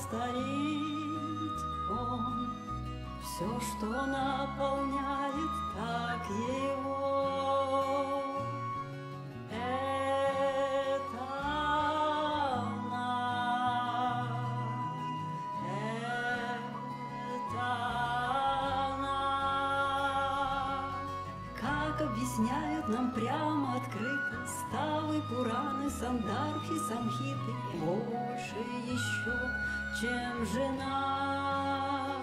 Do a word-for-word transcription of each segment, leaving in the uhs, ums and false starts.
стоит он, все, что наполняет так его, это она, это она. Как объясняют нам прямо открыто ставы, Пураны, Сандарбхи, Самхиты, больше еще, чем жена.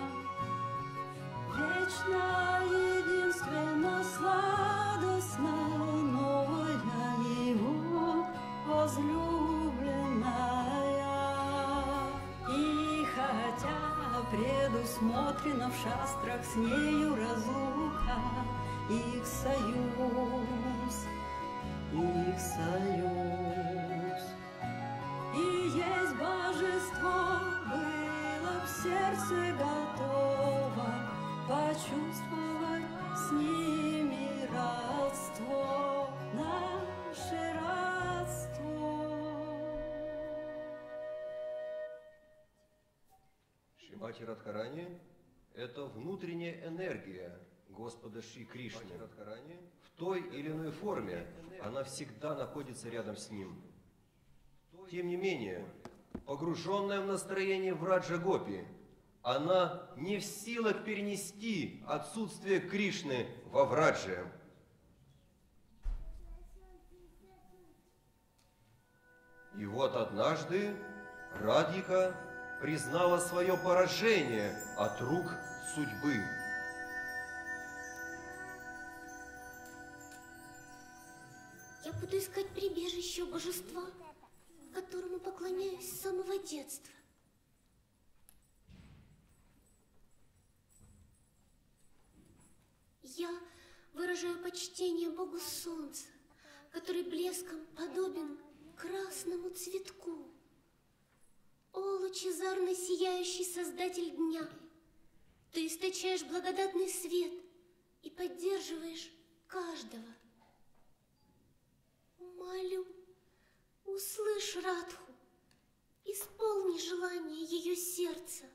Вечно, единственно, сладостно, новая его возлюбленная. И хотя предусмотрено в шастрах с нею разлука, их союз, их союз. И есть божество, было в сердце готово почувствовать с ними родство, наше родство. Шримати Радхарани – это внутренняя энергия Господа Шри Кришны. В той или иной форме она всегда находится рядом с ним. Тем не менее, погруженная в настроение Враджа Гопи, она не в силах перенести отсутствие Кришны во Врадже. И вот однажды Радхика признала свое поражение от рук судьбы. Я буду искать прибежище у божества, которому поклоняюсь с самого детства. Я выражаю почтение Богу Солнца, который блеском подобен красному цветку. О, лучезарно сияющий Создатель дня, ты источаешь благодатный свет и поддерживаешь каждого. Молю, услышь Радху, исполни желание ее сердца.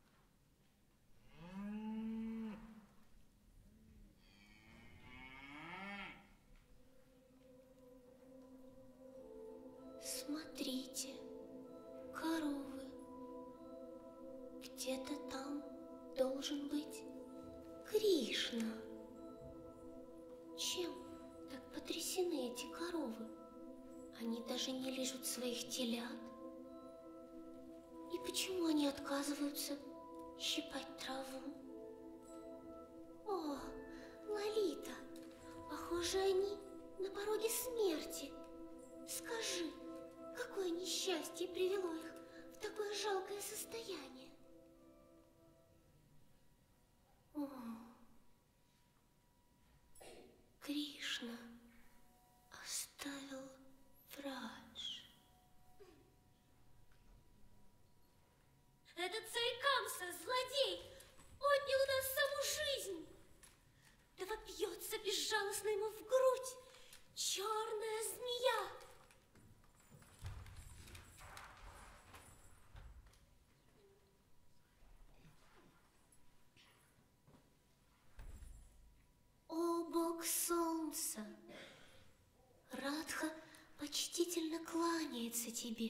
Смотрите, коровы. Где-то там должен быть Кришна. Чем так потрясены эти коровы? Они даже не лижут своих телят. И почему они отказываются щипать траву? О, Лолита, похоже, они на пороге смерти. Скажи, какое несчастье привело их в такое жалкое состояние? О, Кришна оставил Врадж. Этот царь Камса, злодей, отнял у нас саму жизнь. Да вопьется безжалостно ему в грудь черная змея. О, Бог Солнца! Радха почтительно кланяется тебе.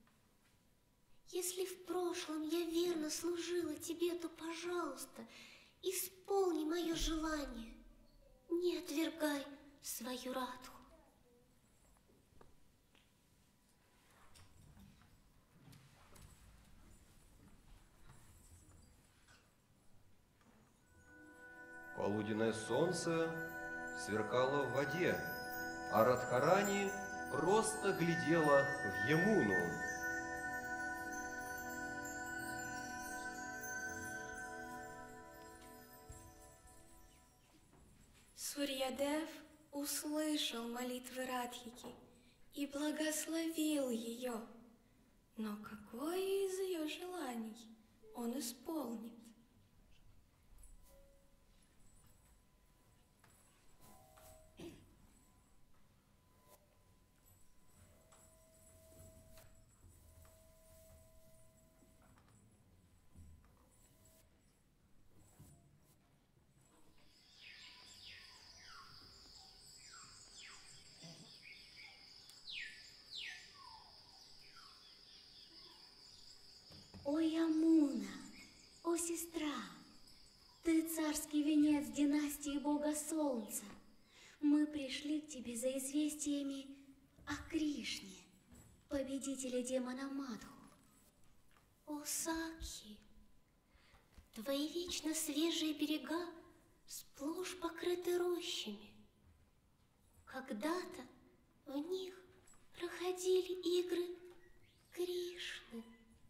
Если в прошлом я верно служила тебе, то, пожалуйста, исполни мое желание. Не отвергай свою Радху. Полуденное солнце сверкало в воде, а Радхарани просто глядела в Ямуну. Сурьядев услышал молитвы Радхики и благословил ее. Но какое из ее желаний он исполнит? солнца, мы пришли к тебе за известиями о Кришне, победителя демона Мадху. О, Сакхи, твои вечно свежие берега сплошь покрыты рощами. Когда-то в них проходили игры Кришны.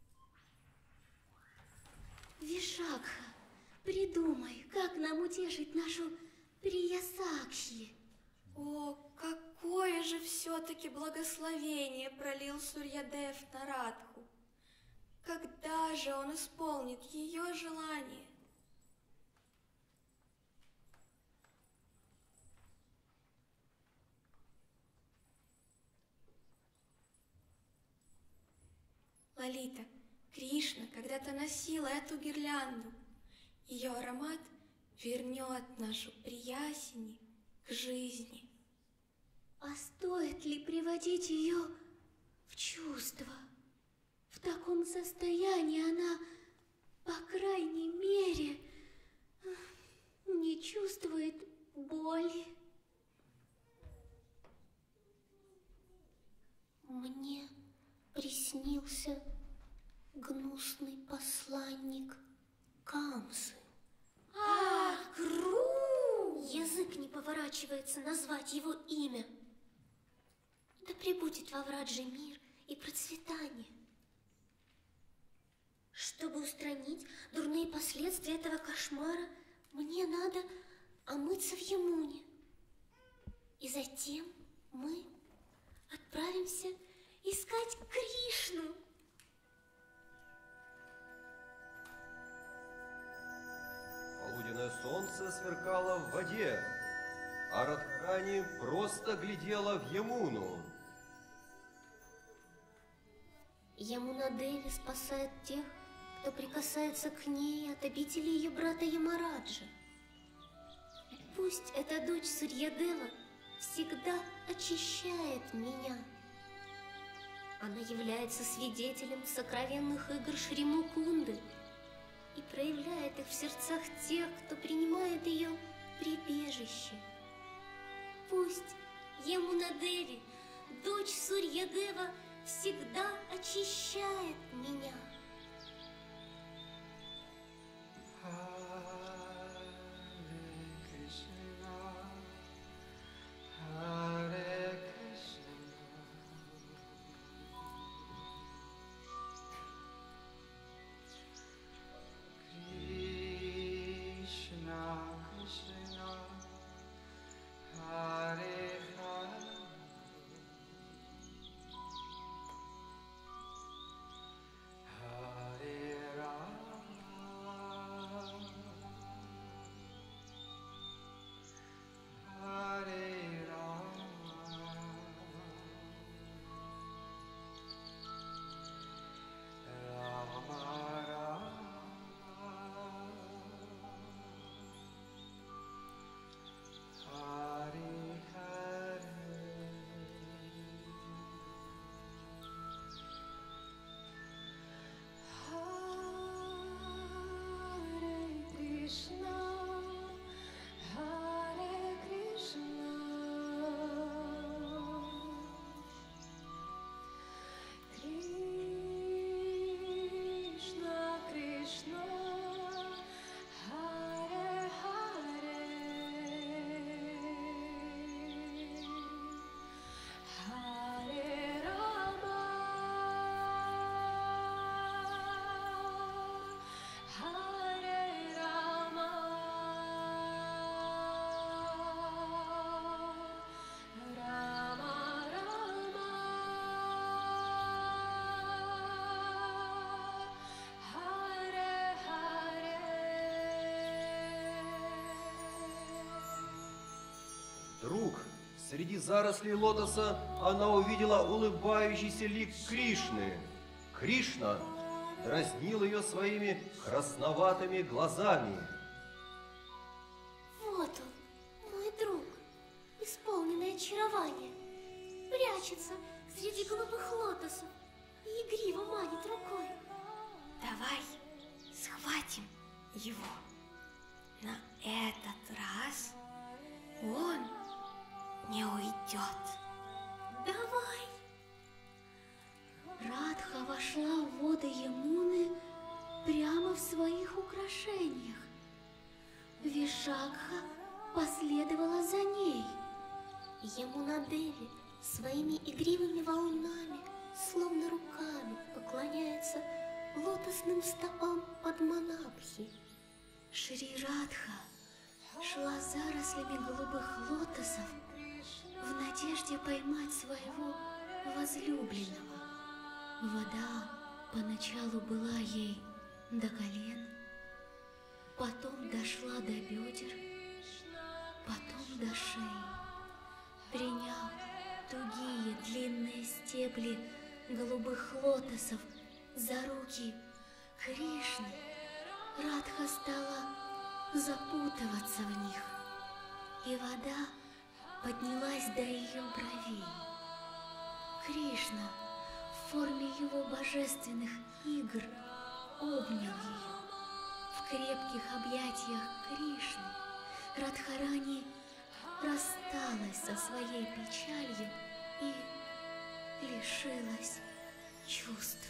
Вишакха, придумай, как нам утешить нашу Прия-Сакхи. О, какое же все-таки благословение пролил Сурьядев на Радху! Когда же он исполнит ее желание? Лалита, Кришна когда-то носила эту гирлянду. Ее аромат вернет нашу приясень к жизни. А стоит ли приводить ее в чувство? В таком состоянии она, по крайней мере, не чувствует боли. Мне приснился гнусный посланник Камсы. А, Кру! Язык не поворачивается назвать его имя. Да пребудет во Врадже мир и процветание. Чтобы устранить дурные последствия этого кошмара, мне надо омыться в Ямуне. И затем мы отправимся искать Кришну. Полуденное солнце сверкало в воде, а Радхарани просто глядела в Ямуну. Ямуна-деви спасает тех, кто прикасается к ней от обители ее брата Ямараджа. Пусть эта дочь Сурьядева всегда очищает меня. Она является свидетелем сокровенных игр Шри Мукунды и проявляет их в сердцах тех, кто принимает ее прибежище. Пусть Ямуна-деви, дочь Сурьядева, всегда очищает меня. Вдруг среди зарослей лотоса она увидела улыбающийся лик Кришны. Кришна дразнил ее своими красноватыми глазами. Вот он, мой друг, исполненный очарования, прячется среди голубых лотосов и игриво манит рукой. Давай схватим его. На этот раз не уйдет. Давай. Радха вошла в воды Ямуны прямо в своих украшениях. Вишакха последовала за ней. Ямуна-деви своими игривыми волнами, словно руками, поклоняется лотосным стопам Падманабхи. Шри Радха шла зарослями голубых лотосов в надежде поймать своего возлюбленного. Вода поначалу была ей до колен, потом дошла до бедер, потом до шеи. Приняв тугие длинные стебли голубых лотосов за руки Кришны, Радха стала запутываться в них, и вода поднялась до ее бровей. Кришна в форме его божественных игр обнял ее. В крепких объятиях Кришны Радхарани рассталась со своей печалью и лишилась чувств.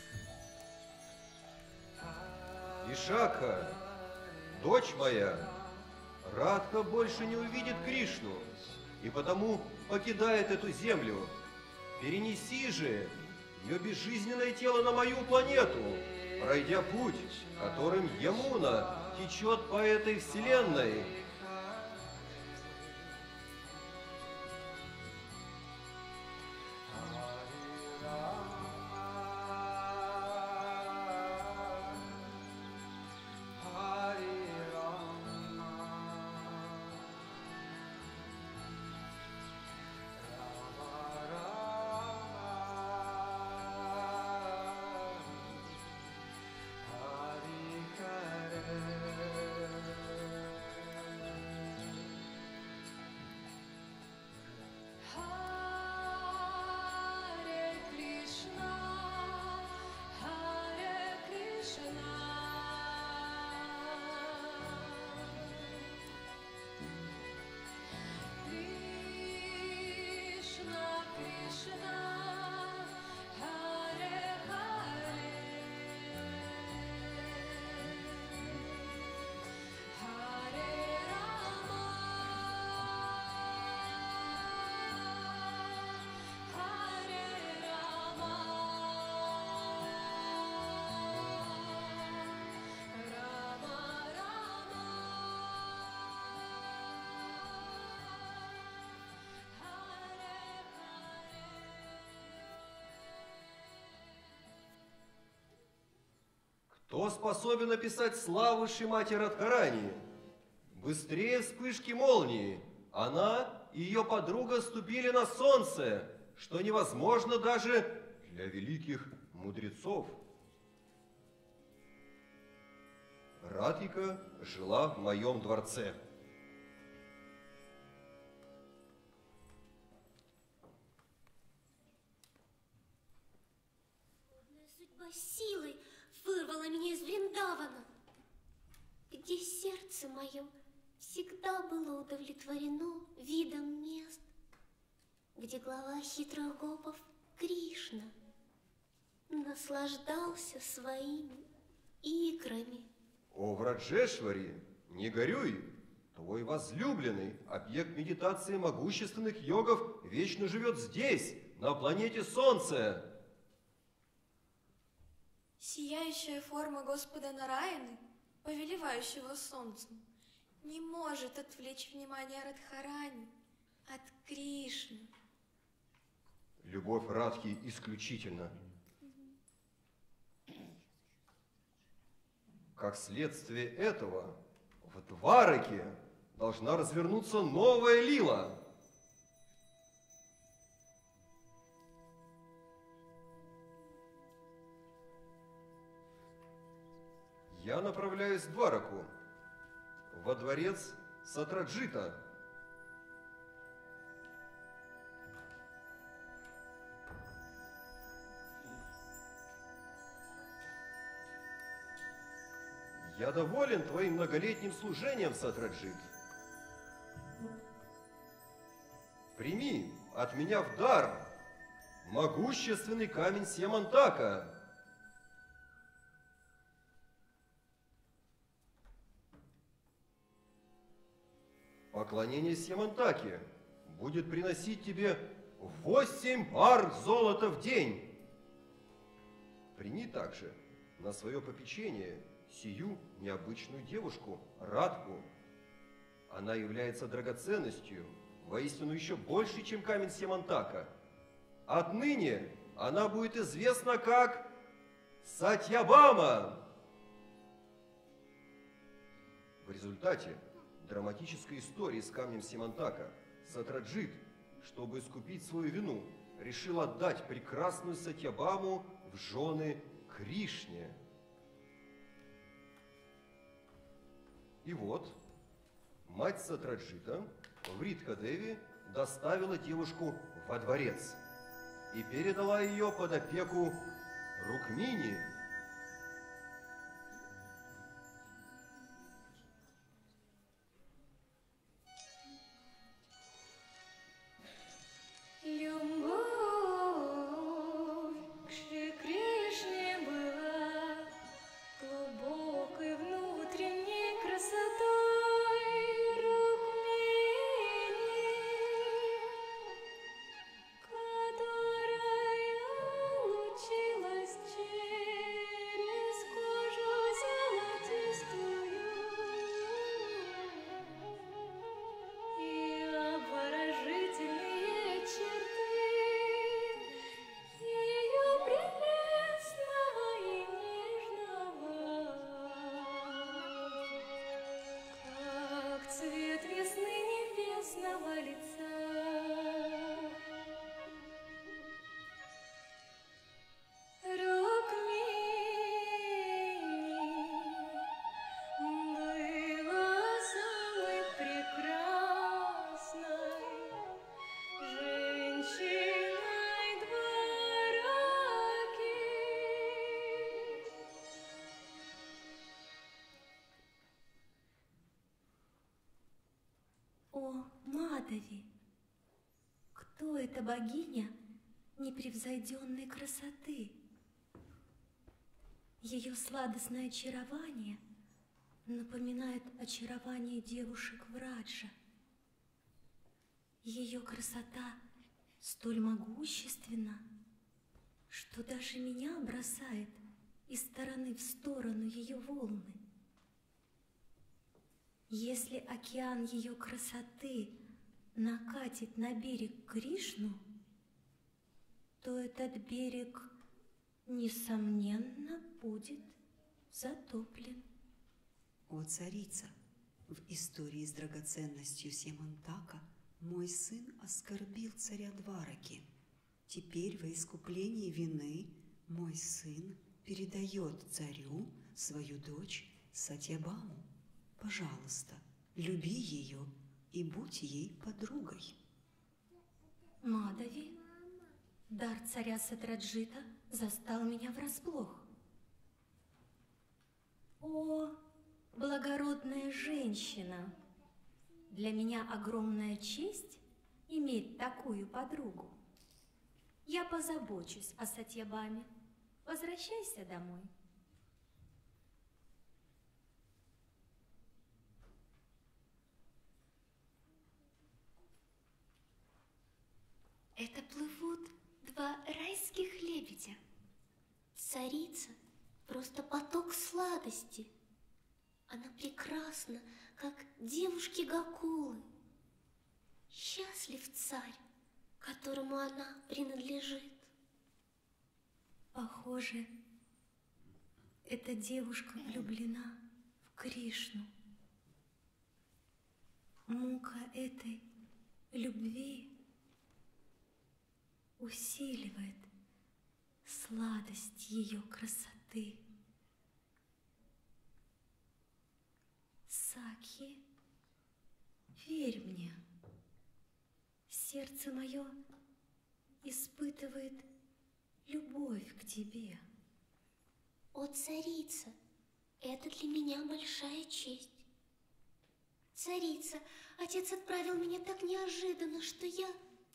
Вишакха, дочь моя, Радха больше не увидит Кришну, и потому покидает эту землю. Перенеси же ее безжизненное тело на мою планету, пройдя путь, которым Ямуна течет по этой вселенной. Кто способен описать славу Шримати Радхарани? Быстрее вспышки молнии. Она и ее подруга ступили на солнце, что невозможно даже для великих мудрецов. Радхика жила в моем дворце. Судьба силой вырвала меня из Вриндавана, где сердце мое всегда было удовлетворено видом мест, где глава хитрых гопов Кришна наслаждался своими играми. О, Враджешвари, не горюй! Твой возлюбленный, объект медитации могущественных йогов, вечно живет здесь, на планете Солнце. Сияющая форма Господа Нараяны, повелевающего солнцем, не может отвлечь внимание Радхарани от Кришны. Любовь Радхи исключительна. Как следствие этого, в Двараке должна развернуться новая лила. Я направляюсь в Двараку, во дворец Сатраджита. Я доволен твоим многолетним служением, Сатраджит. Прими от меня в дар могущественный камень Сьямантака. Поклонение Сьямантаке будет приносить тебе восемь пар золота в день. Прими также на свое попечение сию необычную девушку, Радку. Она является драгоценностью, воистину еще больше, чем камень Сьямантака. Отныне она будет известна как Сатьябама. В результате драматической истории с камнем Сьямантака Сатраджит, чтобы искупить свою вину, решил отдать прекрасную Сатьябаму в жены Кришне. И вот мать Сатраджита, Вритха-деви, доставила девушку во дворец и передала ее под опеку Рукмини. Мадови, кто эта богиня непревзойденной красоты? Ее сладостное очарование напоминает очарование девушек Враджа. Ее красота столь могущественна, что даже меня бросает из стороны в сторону ее волны. Если океан ее красоты накатит на берег Кришну, то этот берег, несомненно, будет затоплен. О, царица, в истории с драгоценностью Сьямантака мой сын оскорбил царя Двараки. Теперь во искуплении вины мой сын передает царю свою дочь Сатьябаму. Пожалуйста, люби ее и будь ей подругой. Мадови, дар царя Сатраджита застал меня врасплох. О, благородная женщина! Для меня огромная честь иметь такую подругу. Я позабочусь о Сатьябаме. Возвращайся домой. Это плывут два райских лебедя. Царица – просто поток сладости. Она прекрасна, как девушки Гокулы. Счастлив царь, которому она принадлежит. Похоже, эта девушка влюблена в Кришну. Мука этой любви усиливает сладость ее красоты. Сакхи, верь мне, сердце мое испытывает любовь к тебе. О, царица, это для меня большая честь. Царица, отец отправил меня так неожиданно, что я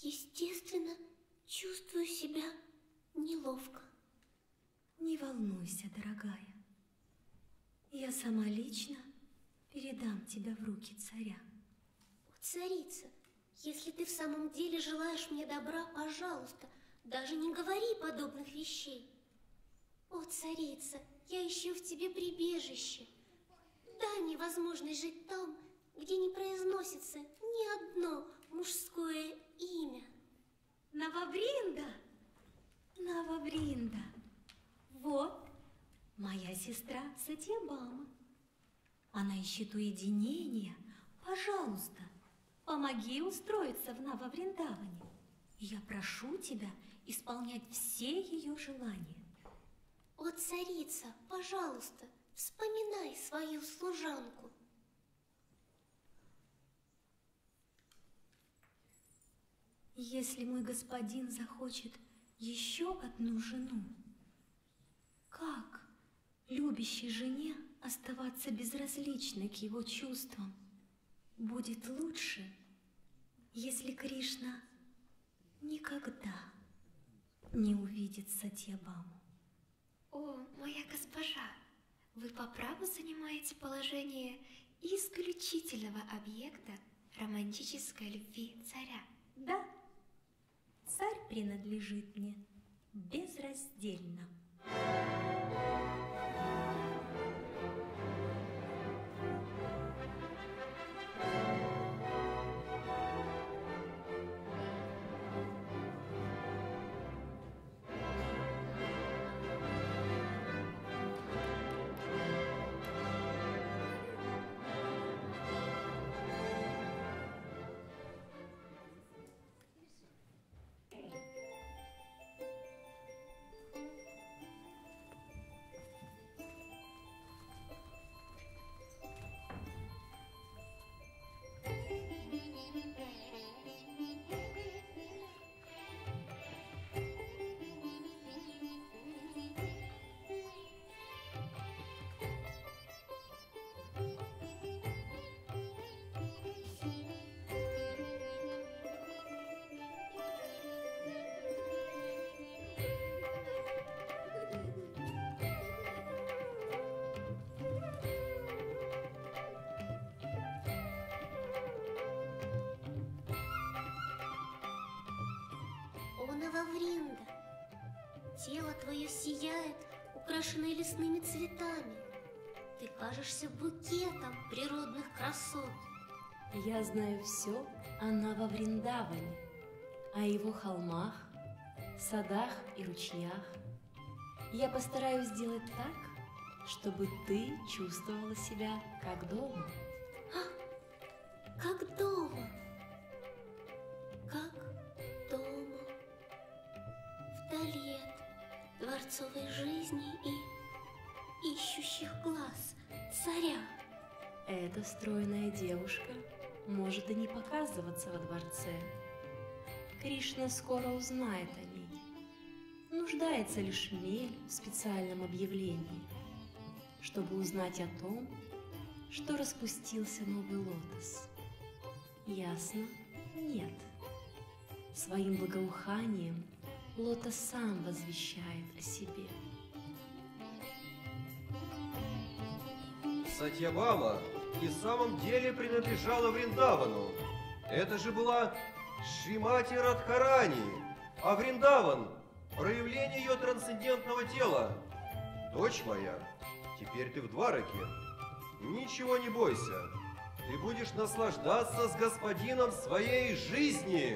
естественно, чувствую себя неловко. Не волнуйся, дорогая. Я сама лично передам тебя в руки царя. О, царица, если ты в самом деле желаешь мне добра, пожалуйста, даже не говори подобных вещей. О, царица, я ищу в тебе прибежище. Дай мне возможность жить там, где не произносится ни одно мужское имя. Навабринда! Навабринда! Вот моя сестра Сатьябама. Она ищет уединения. Пожалуйста, помоги устроиться в Навабриндаване. Я прошу тебя исполнять все ее желания. О, царица, пожалуйста, вспоминай свою служанку. Если мой господин захочет еще одну жену, как любящей жене оставаться безразличной к его чувствам? Будет лучше, если Кришна никогда не увидит Сатьябаму. О, моя госпожа, вы по праву занимаете положение исключительного объекта романтической любви царя. Да, царь принадлежит мне безраздельно. Навабринда, тело твое сияет, украшенное лесными цветами. Ты кажешься букетом природных красот. Я знаю все о Навабриндаване, о его холмах, садах и ручьях. Я постараюсь сделать так, чтобы ты чувствовала себя как дома. А, как дома. Как дома. Вдали от дворцовой жизни и ищущих глаз царя. Эта стройная девушка может и не показываться во дворце. Кришна скоро узнает о ней. Нуждается лишь Мель в специальном объявлении, чтобы узнать о том, что распустился новый лотос. Ясно? Нет. Своим благоуханием лотос сам возвещает о себе. Сатьябама и в самом деле принадлежала Вриндавану. Это же была Шримати Радхарани, а Вриндаван – проявление ее трансцендентного тела. Дочь моя, теперь ты в Двараке. Ничего не бойся, ты будешь наслаждаться с господином своей жизни.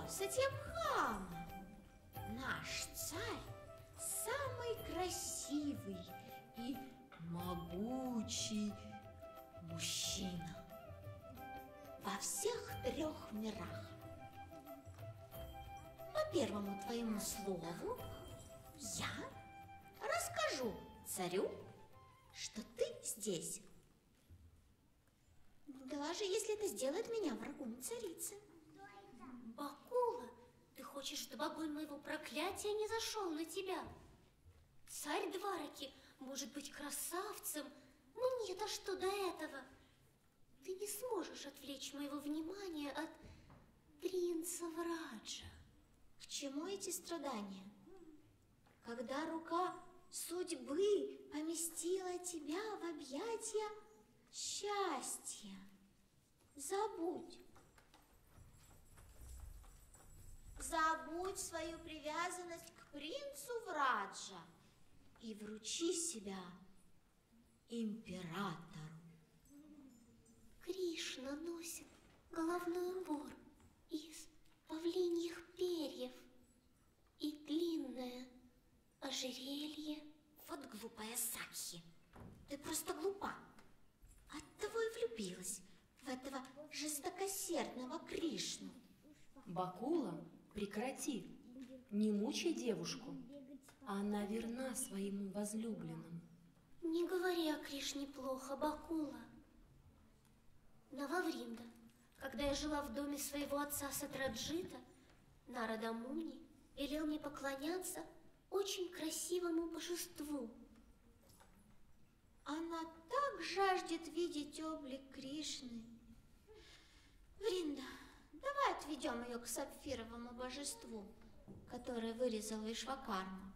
Сатьябхама, наш царь, самый красивый и могучий мужчина во всех трех мирах. По первому твоему слову я расскажу царю, что ты здесь. Даже если это сделает меня врагом царицы. Бакула, ты хочешь, чтобы огонь моего проклятия не зашел на тебя? Царь Двараки может быть красавцем, но нет, а что до этого? Ты не сможешь отвлечь моего внимания от принца Враджа. К чему эти страдания? Когда рука судьбы поместила тебя в объятия счастья, забудь. Забудь свою привязанность к принцу Враджа и вручи себя императору. Кришна носит головной убор из павлиньих перьев и длинное ожерелье. Вот глупая Сакхи, ты просто глупа. Оттого и влюбилась в этого жестокосердного Кришну. Бакула, прекрати, не мучай девушку. Она верна своему возлюбленному. Не говори о Кришне плохо, Бакула. Нававринда, когда я жила в доме своего отца Сатраджита, Нарада Муни велел мне поклоняться очень красивому божеству. Она так жаждет видеть облик Кришны. Вринда, давай отведем ее к сапфировому божеству, которое вырезал Вишвакарма.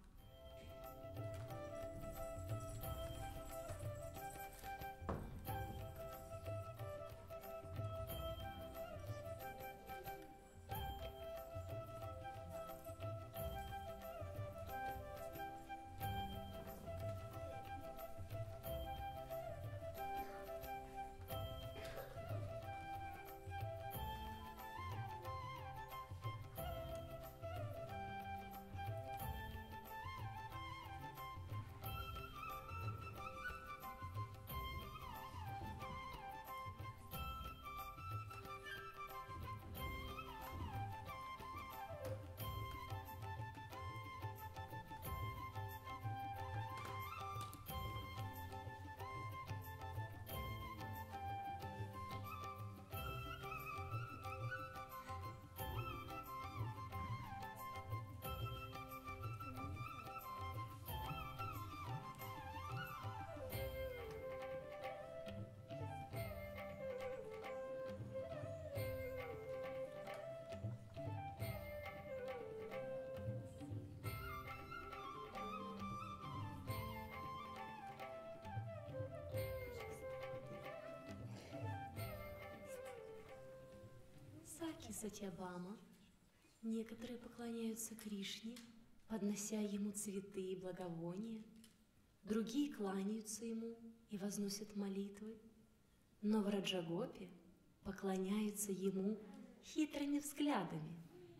Саки Сатьябама, некоторые поклоняются Кришне, поднося ему цветы и благовония, другие кланяются ему и возносят молитвы, но в Раджагопе поклоняются ему хитрыми взглядами.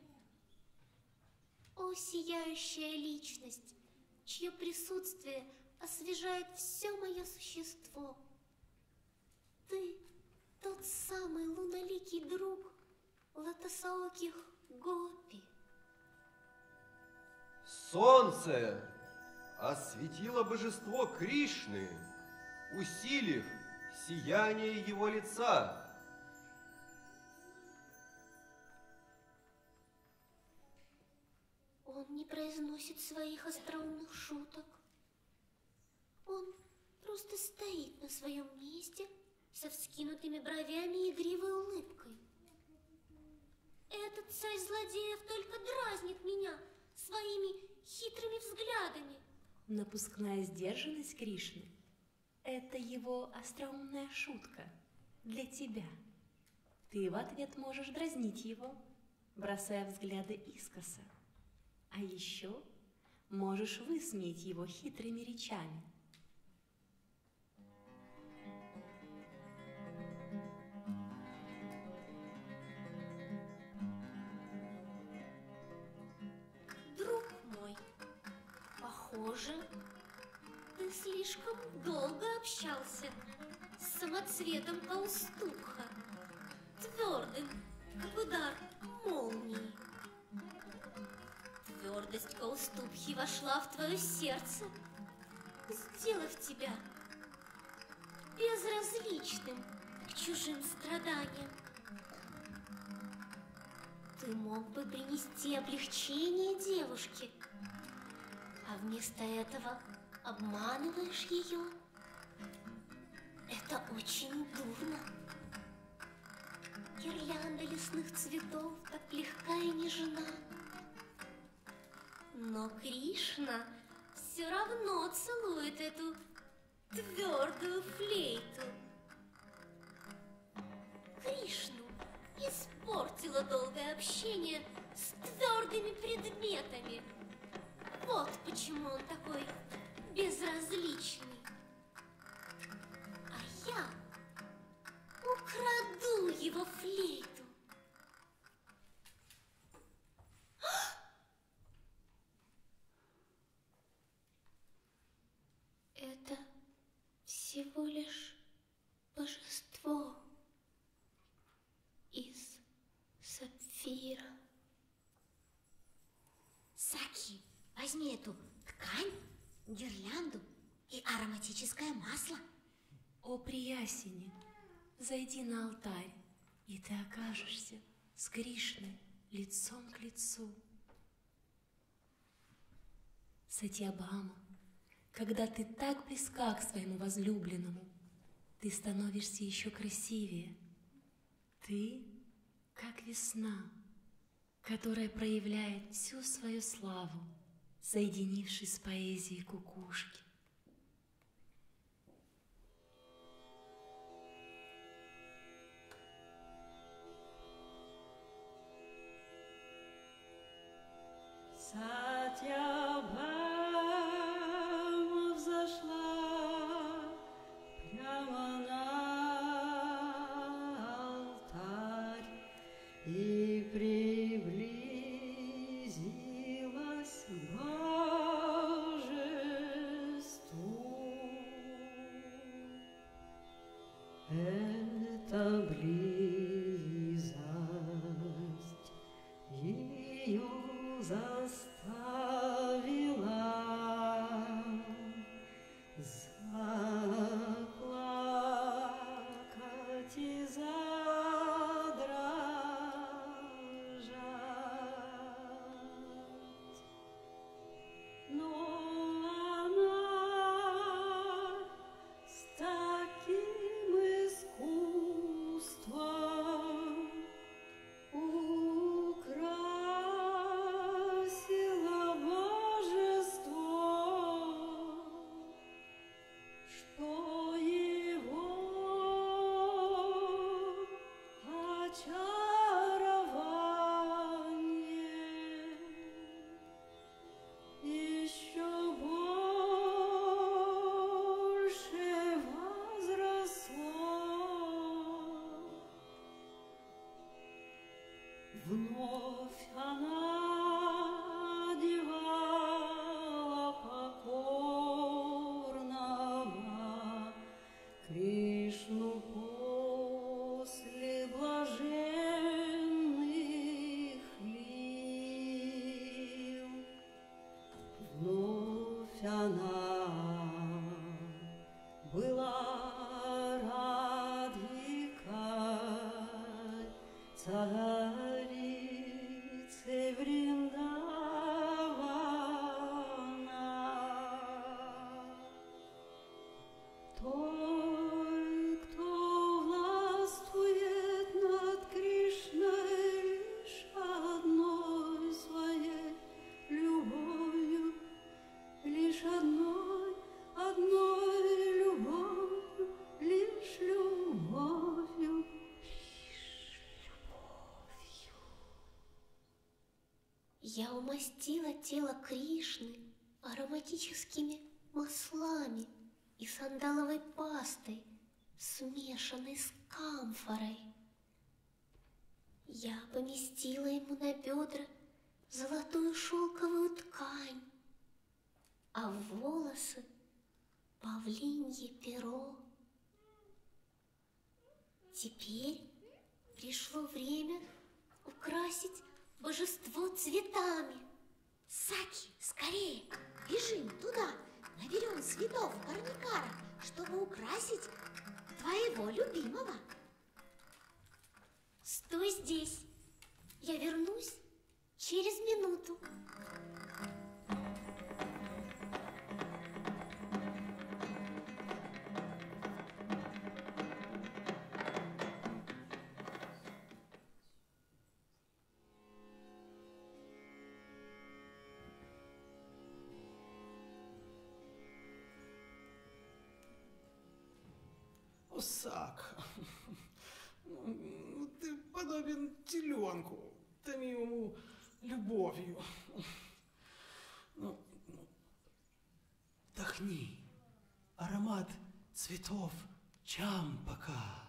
О, сияющая личность, чье присутствие освежает все мое существо! Ты тот самый луноликий друг лотосооких гопи. Солнце осветило божество Кришны, усилив сияние его лица. Он не произносит своих остроумных шуток. Он просто стоит на своем месте со вскинутыми бровями и игривой улыбкой. Этот царь злодеев только дразнит меня своими хитрыми взглядами. Напускная сдержанность Кришны – это его остроумная шутка для тебя. Ты в ответ можешь дразнить его, бросая взгляды искоса. А еще можешь высмеять его хитрыми речами. Похоже, ты слишком долго общался с самоцветом Кауступха, твердым, как удар молнии. Твердость Кауступхи вошла в твое сердце, сделав тебя безразличным к чужим страданиям. Ты мог бы принести облегчение девушке, а вместо этого обманываешь ее. Это очень дурно. Гирлянда лесных цветов так легка и нежна. Но Кришна все равно целует эту твердую флейту. Кришну испортило долгое общение с твердыми предметами. Вот почему он такой безразличный. А я украду его флейту. Это всего лишь божество из сапфира. Саки, возьми эту ткань, гирлянду и ароматическое масло. О, приясине, зайди на алтарь, и ты окажешься с Кришной лицом к лицу. Сатьябхама, когда ты так близка к своему возлюбленному, ты становишься еще красивее. Ты как весна, которая проявляет всю свою славу, соединившись с поэзией кукушки. Сатьябхама взошла прямо на алтарь и приблизилась к божеству. Эта близость ее заставила заплакать и задрожать. Но она с таким искусством украсила божество, что его очарование еще больше возросло. Вновь она одевала покорного Кришну после блаженных лил. Вновь она была Радхикой, царицей Вриндавана. Той, кто властвует над Кришной лишь одной своей любовью, лишь одной, одной любовью, лишь любовью, лишь любовью. Я умастила тело Кришны ароматическими маслами и сандаловой пастой, смешанной с камфорой. Я поместила ему на бедра золотую шелковую ткань а волосы павлинье перо. Теперь пришло время украсить божество цветами. Саки, скорее, бежим туда, наберем цветов Корникара, чтобы украсить твоего любимого. Стой здесь, я вернусь через минуту. Осак, ну, ты подобен теленку, томимому любовью. Ну, ну, вдохни аромат цветов чампака.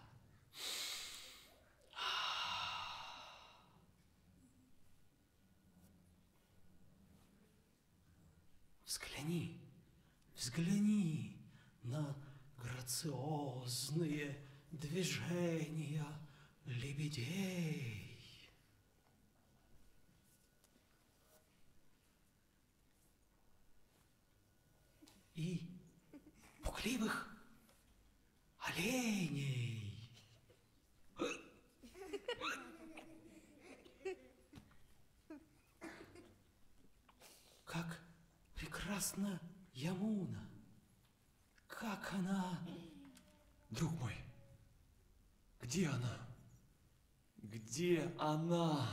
Взгляни, взгляни на грациозные движения лебедей. И пугливых оленей. Как прекрасна Ямуна. Как она... Друг мой, где она? Где она?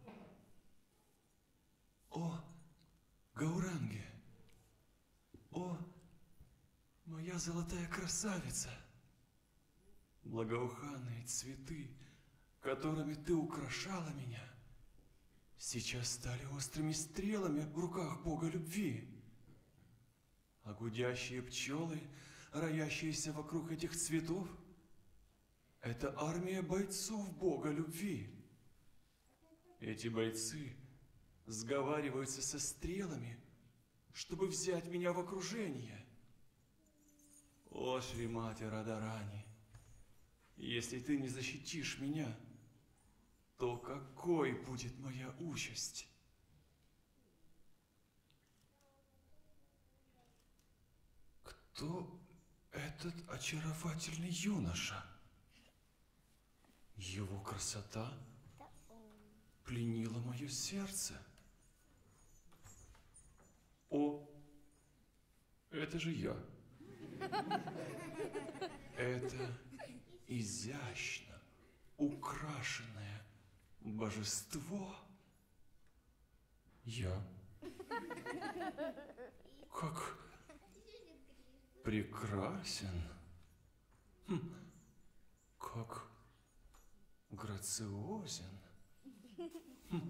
О, Гауранги! О, моя золотая красавица! Благоуханные цветы, которыми ты украшала меня, сейчас стали острыми стрелами в руках Бога любви. А гудящие пчелы, роящиеся вокруг этих цветов, это армия бойцов Бога любви. Эти бойцы сговариваются со стрелами, чтобы взять меня в окружение. О, Шримати Радарани, если ты не защитишь меня, то какой будет моя участь? Кто этот очаровательный юноша? Его красота пленила мое сердце. О, это же я. Это изящно украшенное божество. Я. Как прекрасен. Хм. Как грациозен. Хм.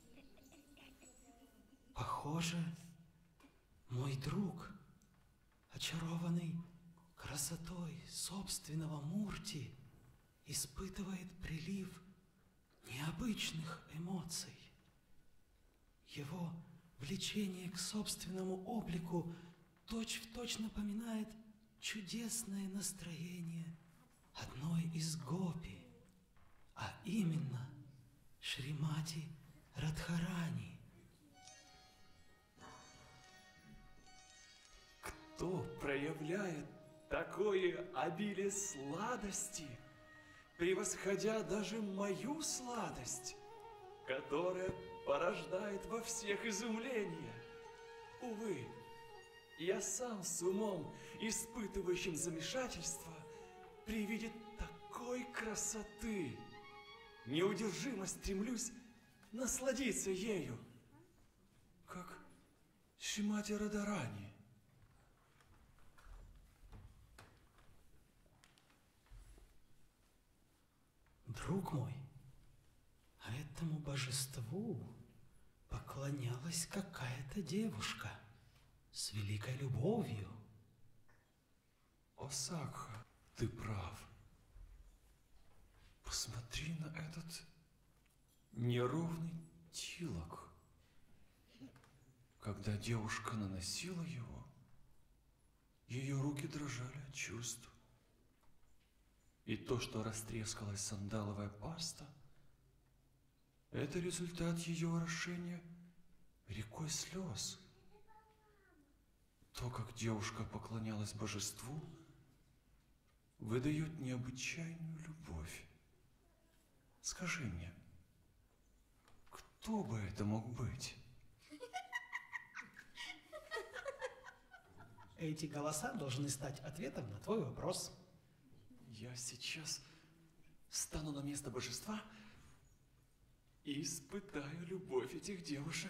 Похоже, мой друг, очарованный красотой собственного Мурти, испытывает прилив необычных эмоций. Его влечение к собственному облику точь-в-точь напоминает чудесное настроение одной из гопи, а именно Шримати Радхарани. Кто проявляет такое обилие сладости, превосходя даже мою сладость, которая порождает во всех изумление? Увы, я сам с умом, испытывающим замешательство, при виде такой красоты неудержимо стремлюсь насладиться ею, как Шримати Радарани. Друг мой, а этому божеству поклонялась какая-то девушка с великой любовью. Осакха, ты прав. Посмотри на этот неровный тилок. Когда девушка наносила его, Ее руки дрожали от чувств. И то, что растрескалась сандаловая паста, это результат ее орошения рекой слез. То, как девушка поклонялась божеству, выдает необычайную любовь. Скажи мне, кто бы это мог быть? Эти голоса должны стать ответом на твой вопрос. Я сейчас встану на место божества и испытаю любовь этих девушек.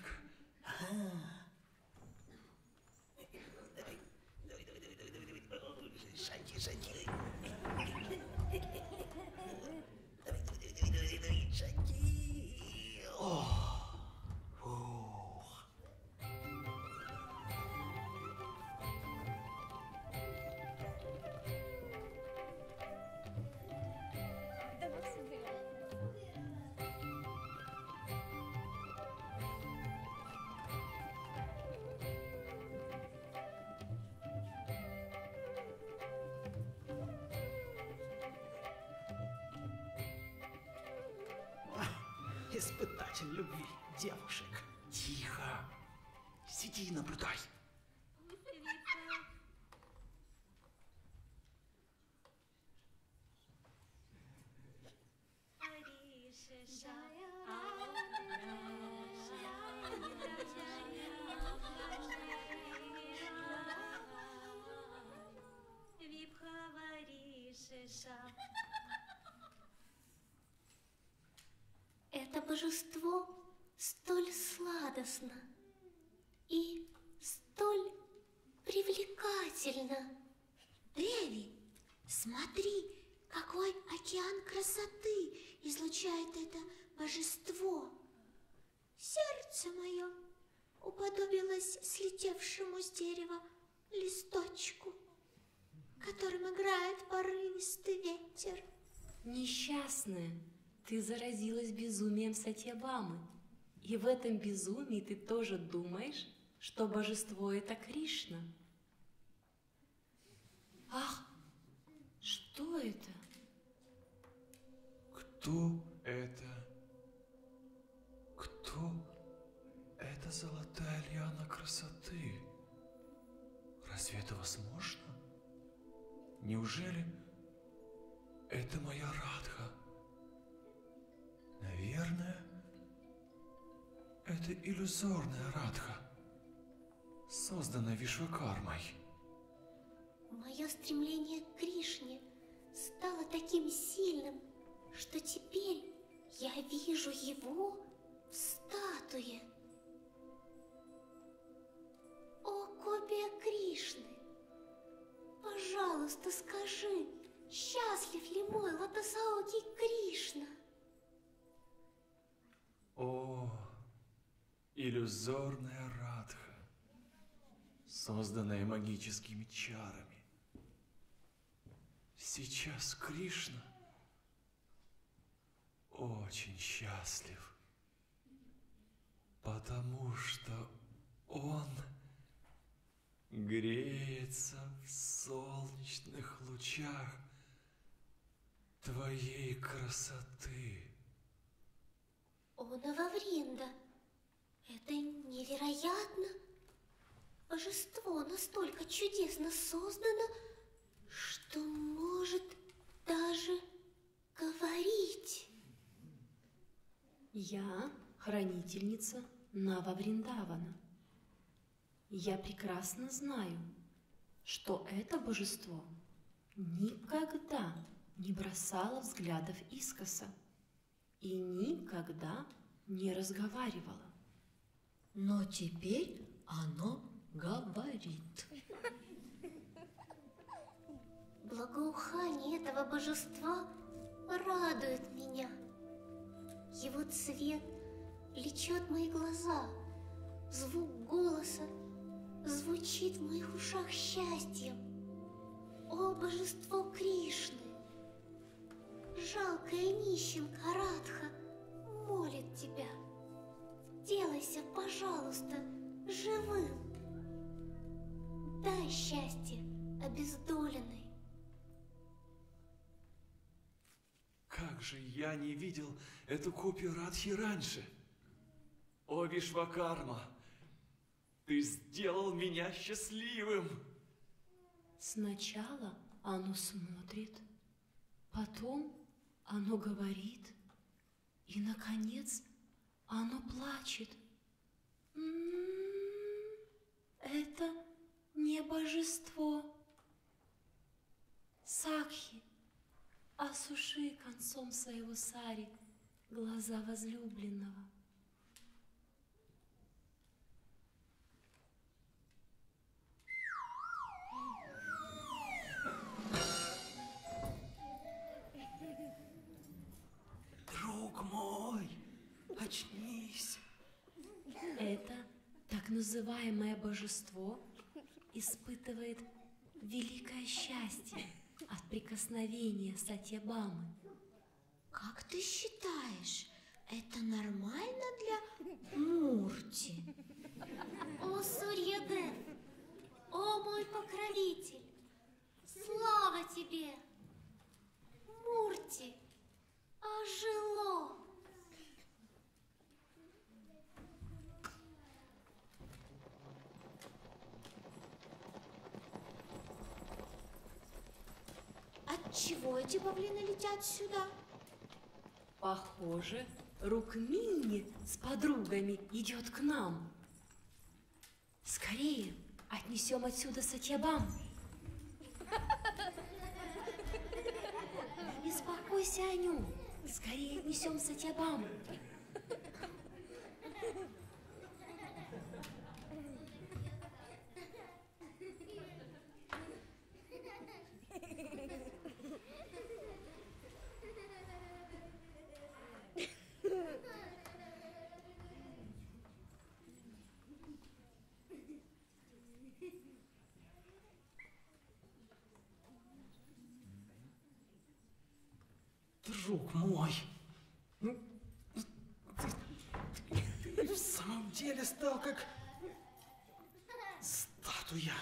Шаги, шаги. Шаги. Ох. Фух. Испытатель любви девушек. Тихо. Сиди и наблюдай. Это божество столь сладостно и столь привлекательно. Деви, смотри, какой океан красоты излучает это божество. Сердце мое уподобилось слетевшему с дерева листочку, которым играет порывистый ветер. Несчастная, ты заразилась безумием Сатьябамы. И в этом безумии ты тоже думаешь, что божество — это Кришна. Ах, что это? Кто это? Кто это золотая лиана красоты? Разве это возможно? Неужели это моя Радха? Наверное, это иллюзорная Радха, созданная Вишвакармой. Мое стремление к Кришне стало таким сильным, что теперь я вижу его в статуе. О, копия Кришны, пожалуйста, скажи, счастлив ли мой лотосоокий Кришна? О, иллюзорная Радха, созданная магическими чарами. Сейчас Кришна очень счастлив, потому что он греется в солнечных лучах твоей красоты. О, Нававринда, это невероятно! Божество настолько чудесно создано, что может даже говорить. Я хранительница Нававриндавана. Я прекрасно знаю, что это божество никогда не бросало взглядов искоса и никогда не разговаривало. Но теперь оно говорит. Благоухание этого божества радует меня. Его цвет влечет мои глаза, звук голоса звучит в моих ушах счастьем. О, божество Кришны! Жалкая нищенка Радха молит тебя. Делайся, пожалуйста, живым. Дай счастье обездоленной. Как же я не видел эту копию Радхи раньше? О, Вишвакарма, ты сделал меня счастливым! Сначала оно смотрит, потом оно говорит, и, наконец, оно плачет. М-м-м, это не божество. Сакхи, осуши концом своего сари глаза возлюбленного. Друг мой, очнись. Это так называемое божество испытывает великое счастье от прикосновения Сатьябамы. Как ты считаешь, это нормально для Мурти? О, Сурьядев, о, мой покровитель, слава тебе! Мурти ожило! Отчего эти павлины летят сюда? Похоже, Рукмини с подругами идет к нам. Скорее отнесем отсюда Сатьябаму. Не беспокойся о нем. Скорее отнесем Сатьябаму. Друг мой, ну, ты, ты в самом деле стал как статуя.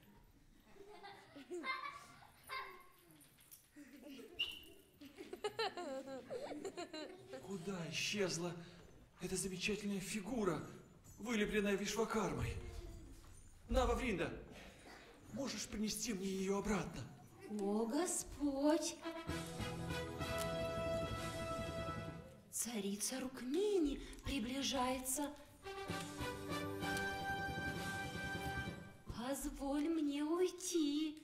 Куда исчезла эта замечательная фигура, вылепленная Вишвакармой? Нававринда, можешь принести мне ее обратно? О, Господь! Царица Рукмини приближается. Позволь мне уйти.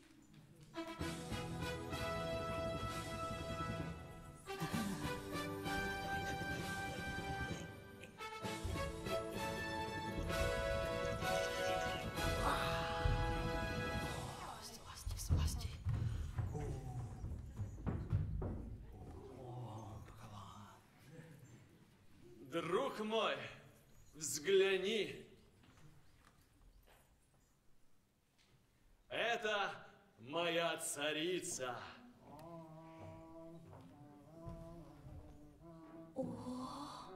Спасти, спасти. О, о, Бхагаван. Друг мой, взгляни. Это моя царица. О,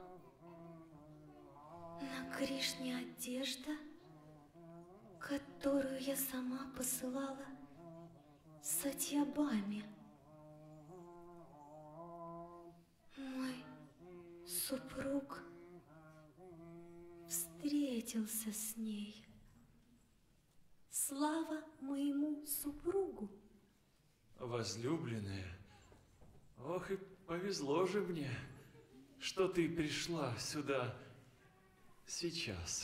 на Кришне одежда, которую я сама посылала Сатьябаме. Мой супруг встретился с ней. Слава моему супругу! Возлюбленная, ох и повезло же мне, что ты пришла сюда сейчас.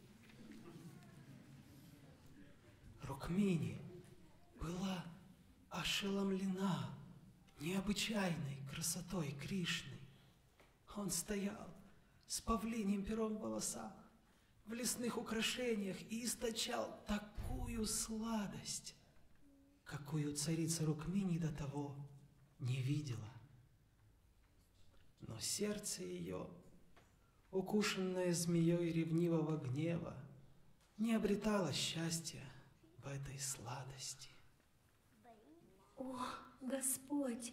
Рукмини была ошеломлена необычайной красотой Кришны. Он стоял с павлиньим пером в волосах, в лесных украшениях и источал такую сладость, какую царица Рукмини до того не видела. Но сердце ее, укушенное змеей ревнивого гнева, не обретало счастья в этой сладости. О, Господь,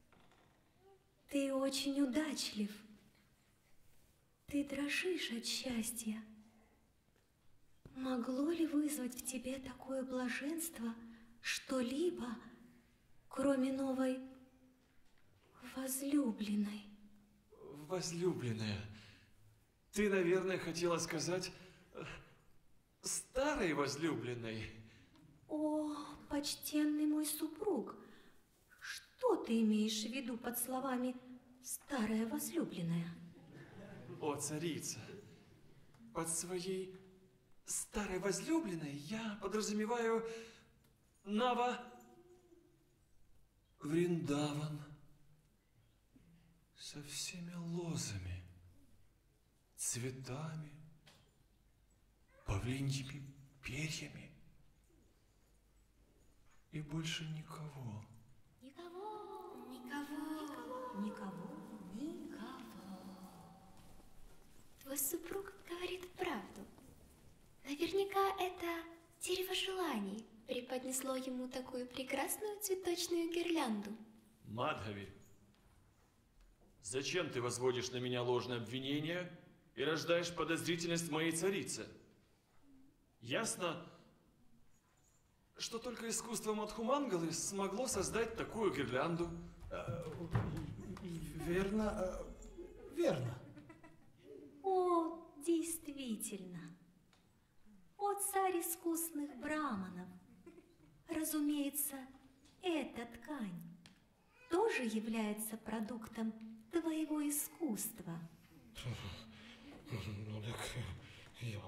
ты очень удачлив. Ты дрожишь от счастья. Могло ли вызвать в тебе такое блаженство что-либо, кроме новой возлюбленной. Возлюбленная. Ты, наверное, хотела сказать старой возлюбленной. О, почтенный мой супруг, что ты имеешь в виду под словами «старая возлюбленная»? О, царица, под своей старой возлюбленной я подразумеваю Нава Вриндаван со всеми лозами, цветами, павлиньими перьями и больше никого. Никого, никого, Никого. никого. Твой супруг говорит правду. Наверняка это дерево желаний преподнесло ему такую прекрасную цветочную гирлянду. Мадхави, зачем ты возводишь на меня ложное обвинение и рождаешь подозрительность в моей царице? Ясно, что только искусство Мадхумангалы смогло создать такую гирлянду. Верно, верно. О, действительно. О, царь искусных браманов. Разумеется, эта ткань тоже является продуктом твоего искусства. Ну так я...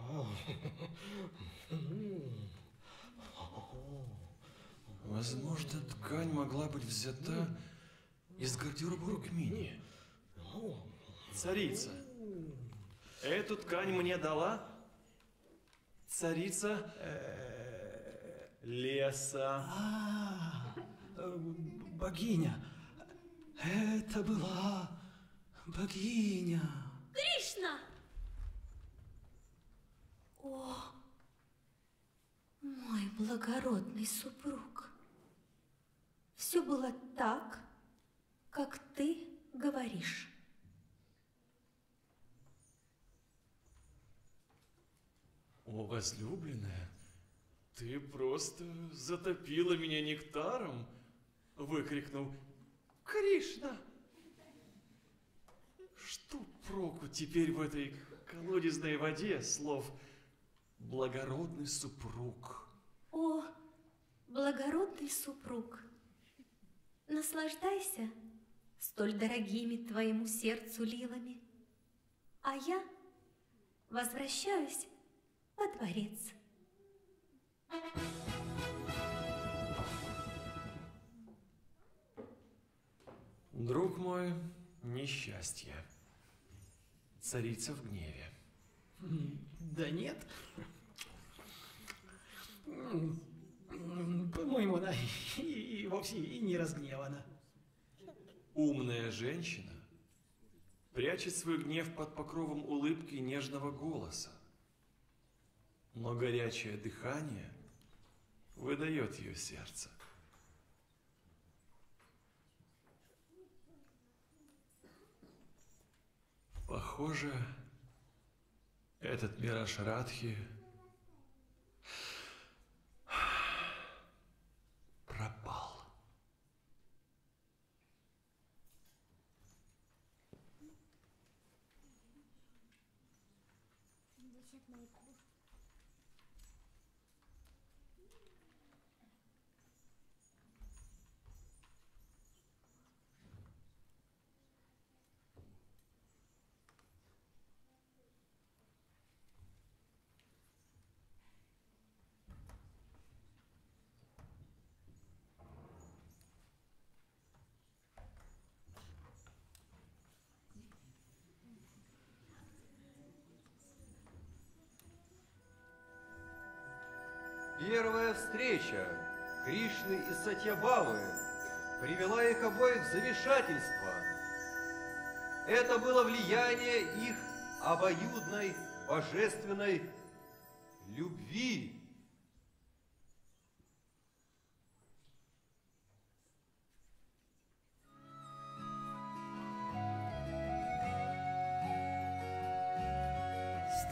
Возможно, ткань могла быть взята из гардероба Рукмини. Царица, эту ткань мне дала царица леса. А, богиня. Это была богиня. Кришна! О, мой благородный супруг. Все было так, как ты говоришь. О, возлюбленная, ты просто затопила меня нектаром, выкрикнул Кришна. Что проку теперь в этой колодезной воде слов благородный супруг? О, благородный супруг, наслаждайся столь дорогими твоему сердцу лилами, а я возвращаюсь во дворец. Друг мой, несчастье. Царица в гневе. Да нет. По-моему, она и, и вовсе и не разгневана. Умная женщина прячет свой гнев под покровом улыбки и нежного голоса. Но горячее дыхание выдает ее сердце. Похоже, этот мираж Радхи пропал. Первая встреча Кришны и Сатьябамы привела их обоих в замешательство. Это было влияние их обоюдной божественной любви.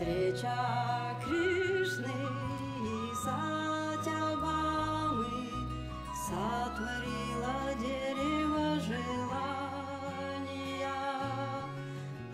Встреча Кришны и Сатьябамы сотворила дерево желания и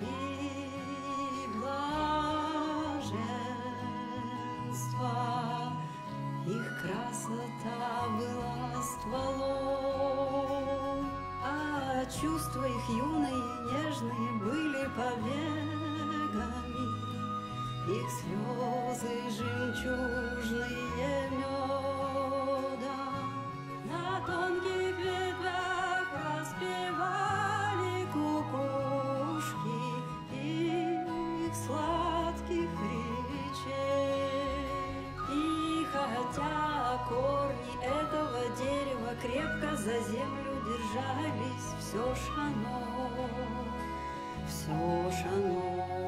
блаженства. Их красота была стволом, а чувства их юные и нежные были побегами. Их слезы жемчужные меда на тонких ветвях распевали кукушки их сладких речей. И хотя корни этого дерева крепко за землю держались, все ж оно, все ж оно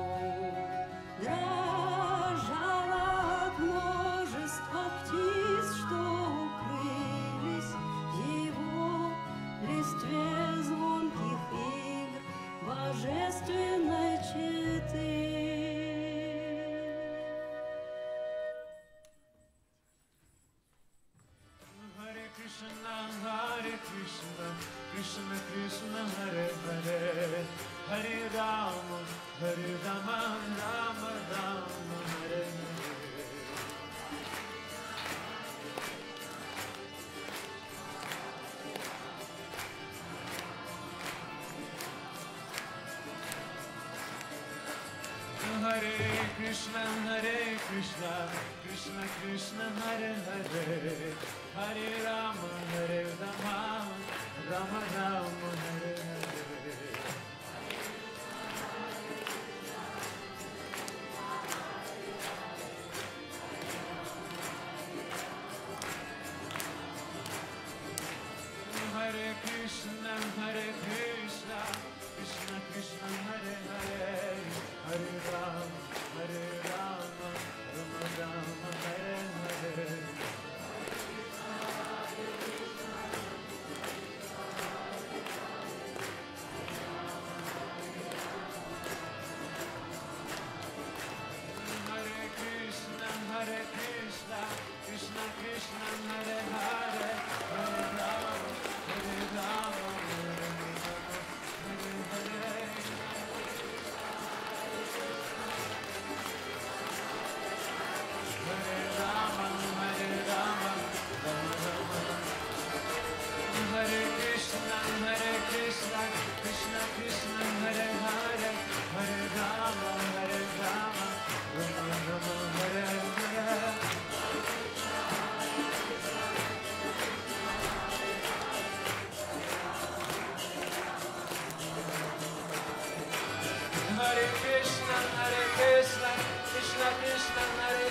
дрожало от множества птиц, что укрылись в его листве звонких игр божественной четы. Hare Krishna, Hare Krishna, Krishna Krishna, Hare Hare, Hare Rama, Hare Rama, Rama Rama, Hare Hare. Hare Krishna, Hare Krishna, Krishna Krishna, Hare Hare, Hare Rama, Hare Rama, Rama Rama, Hare Hare. Hare Krishna, Hare Krishna, Krishna Krishna, Hare Hare, Hare Rama, Hare Rama, Rama Rama, Hare Hare. Hare Krishna, Hare Krishna, Krishna Krishna, Hare Hare, Hare Rama, Hare Rama, Hare Hare, Hare Hare. Hare Rama, Hare Rama, Rama Rama. Hare Krishna, Hare Krishna, Krishna Krishna, Hare Hare, Hare Rama, Hare Rama, Rama Rama, Hare Hare. Hare Krishna, Hare Krishna, Krishna Krishna, Hare